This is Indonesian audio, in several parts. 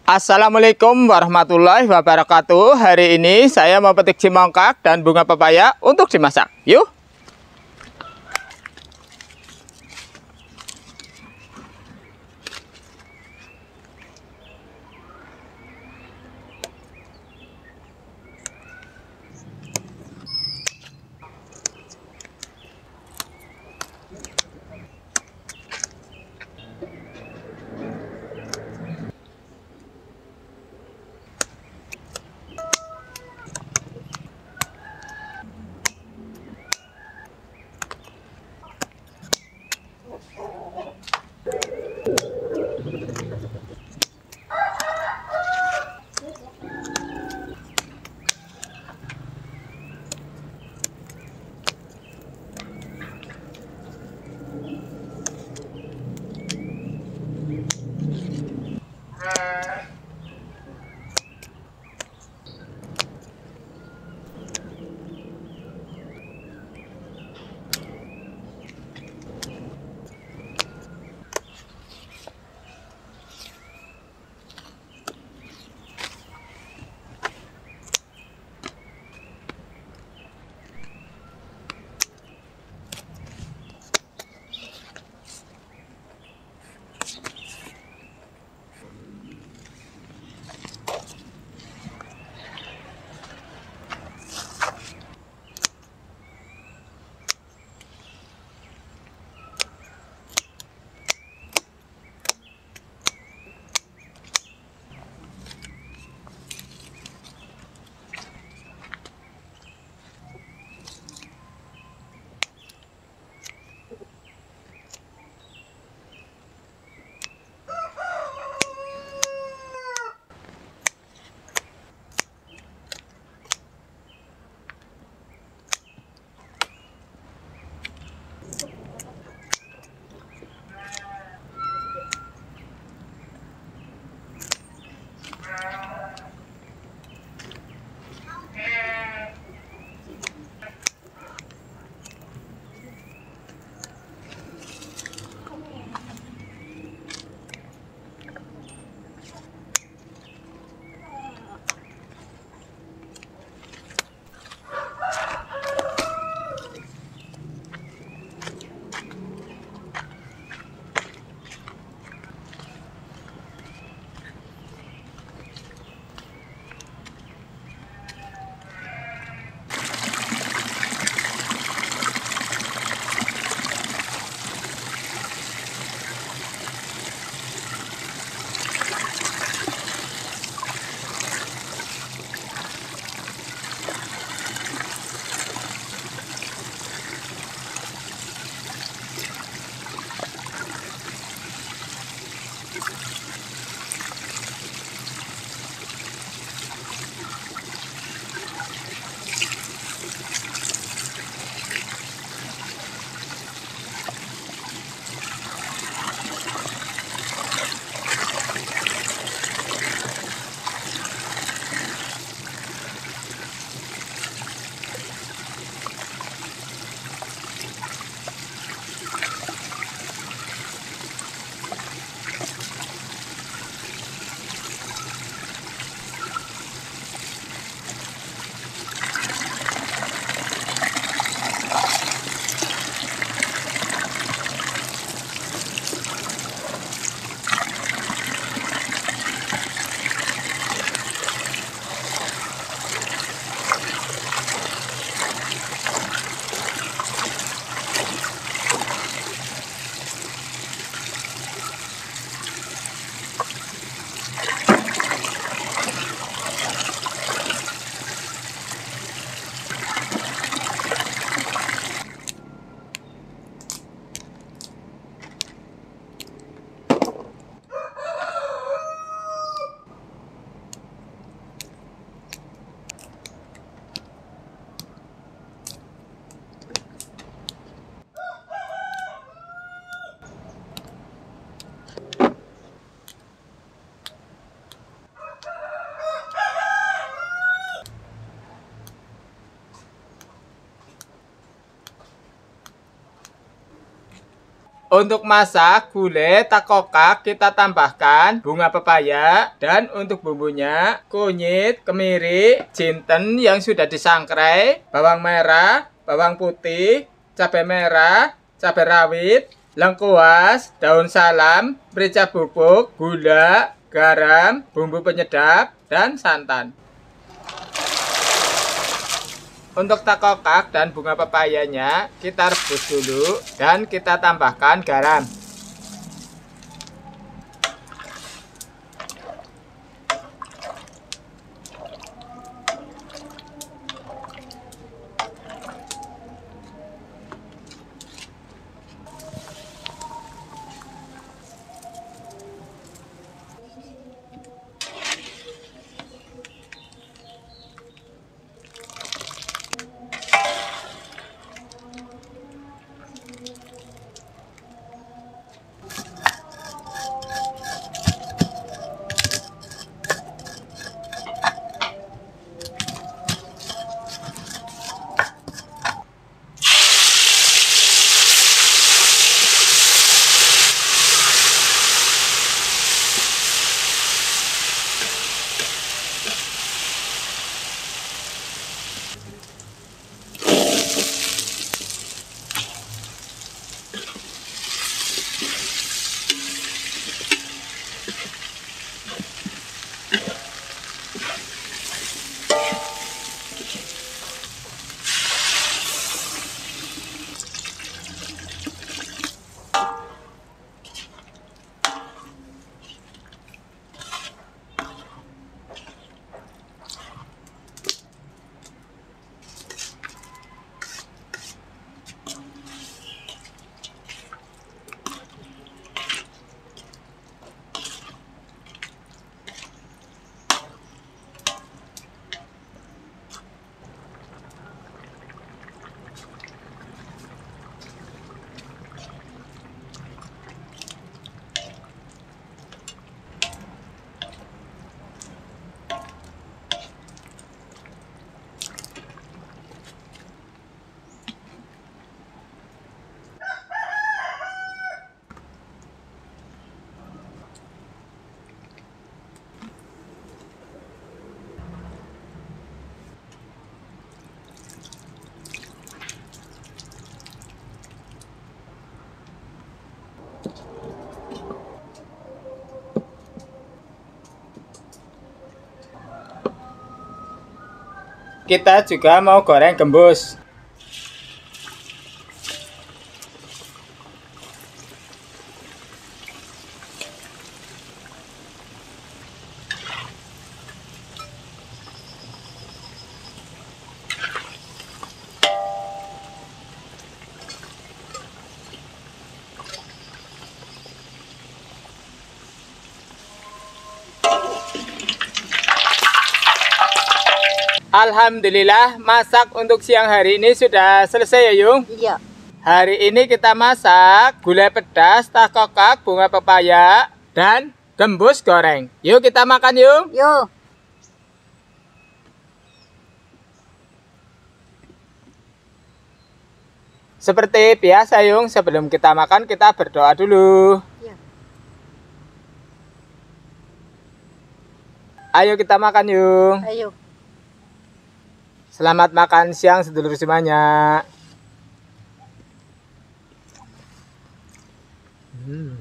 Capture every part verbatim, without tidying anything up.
Assalamualaikum warahmatullahi wabarakatuh. Hari ini saya mau petik cimongkak dan bunga pepaya untuk dimasak. Yuk! Untuk masak gulai takokak kita tambahkan bunga pepaya, dan untuk bumbunya kunyit, kemiri, jinten yang sudah disangrai, bawang merah, bawang putih, cabai merah, cabai rawit, lengkuas, daun salam, merica bubuk, gula, garam, bumbu penyedap, dan santan. Untuk takokak dan bunga pepayanya kita rebus dulu dan kita tambahkan garam. Kita juga mau goreng gembus. Alhamdulillah, masak untuk siang hari ini sudah selesai ya Yung? Iya. Hari ini kita masak gulai pedas, takokak, bunga pepaya, dan gembus goreng. Yuk kita makan Yung. Yuk. Seperti biasa Yung, sebelum kita makan kita berdoa dulu. Iya. Ayo kita makan Yung. Ayo. Selamat makan siang sedulur semuanya. Hmm.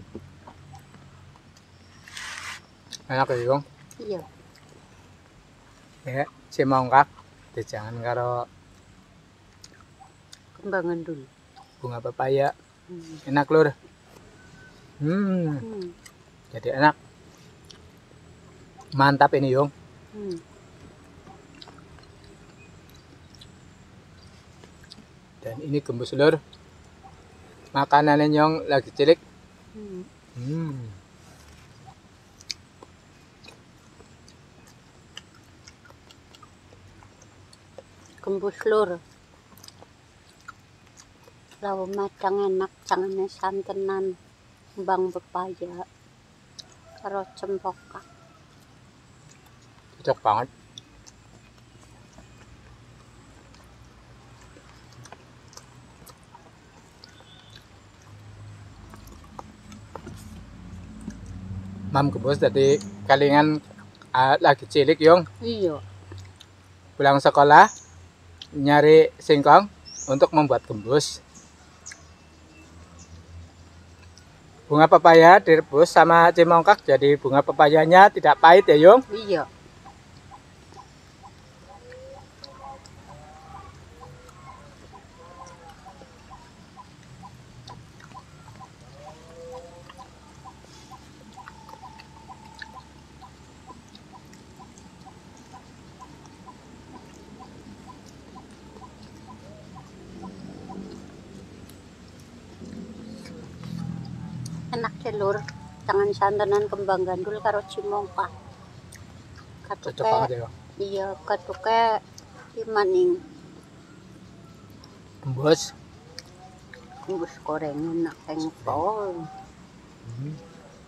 Enak ya Yung? Iya. Ya, si mongkak jangan karo Kembangan dulu. bunga pepaya. Hmm. Enak lur. Hmm. Hmm. Jadi enak. Mantap ini Yung. Hmm. Dan ini gembus lur. Makanannya Yung lagi cilik. Hmm. Hmm. Gembus lur. Lawa matang enak, tangannya santenan, kembang pepaya, karo cempokak. Cocok banget. Mam gembus dari kalingan uh, lagi cilik yung Iya. pulang sekolah nyari singkong untuk membuat gembus. Bunga pepaya direbus sama cimongkak jadi bunga pepayanya tidak pahit ya Yung. Iya. Enak ya lur, jangan santanan kembang gandul karo cimongkak. Cocok banget ya Yung. Iya, katuke maning Gembus. gembus goreng enak engkol. Hmm.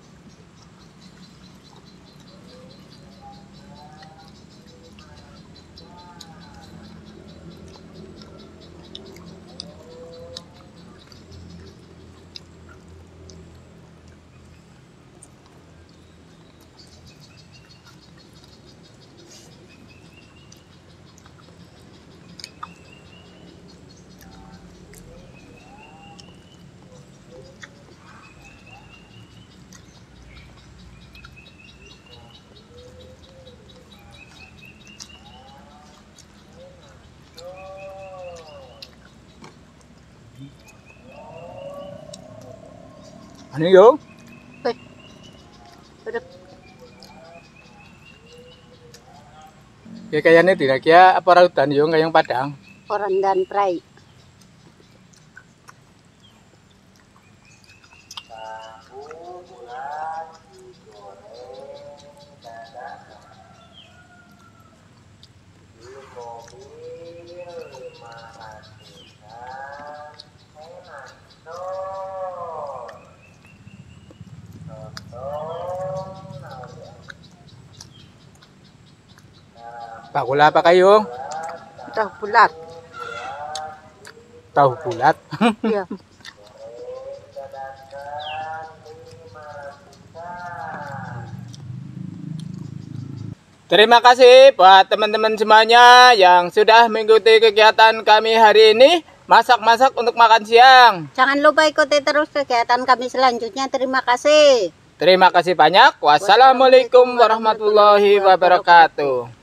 Ano Yung? Weh, udah Ya kayaknya tidak ya apa rautan Yung kayak yang Padang. orang dan prai. Bakula apa kayo? Tahu bulat. Tahu bulat. Iya. Terima kasih buat teman-teman semuanya yang sudah mengikuti kegiatan kami hari ini. Masak-masak untuk makan siang. Jangan lupa ikuti terus kegiatan kami selanjutnya. Terima kasih. Terima kasih banyak. Wassalamualaikum warahmatullahi wabarakatuh.